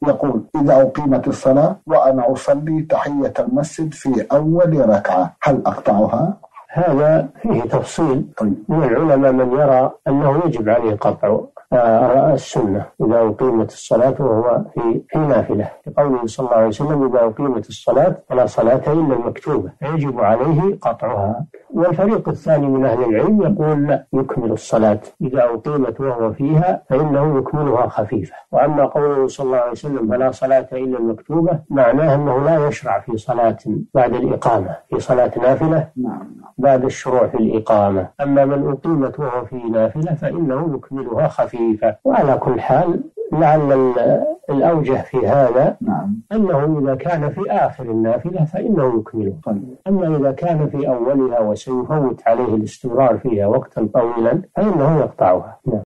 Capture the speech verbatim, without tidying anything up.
يقول: إذا أقيمت الصلاة وأنا أصلي تحية المسجد في أول ركعة، هل أقطعها؟ هذا فيه تفصيل من العلماء، من يرى أنه يجب عليه قطع السنة إذا أقيمت الصلاة وهو في في نافلة، لقوله صلى الله عليه وسلم: إذا أقيمت الصلاة فلا صلاة إلا المكتوبة، فيجب عليه قطعها. والفريق الثاني من أهل العلم يقول: لا، يكمل الصلاة إذا أقيمت وهو فيها فإنه يكملها خفيفة. وأما قوله صلى الله عليه وسلم: فلا صلاة إلا المكتوبة، معناه أنه لا يشرع في صلاة بعد الإقامة، في صلاة نافلة بعد الشروع في الإقامة. أما من أقيمت وهو في نافلة فإنه يكملها خفيفة. وعلى كل حال لعل الأوجه في هذا أنه إذا كان في آخر النافلة فإنه يكمله، أما إذا كان في أولها وسيفوت عليه الاستمرار فيها وقتا طويلا فإنه يقطعها.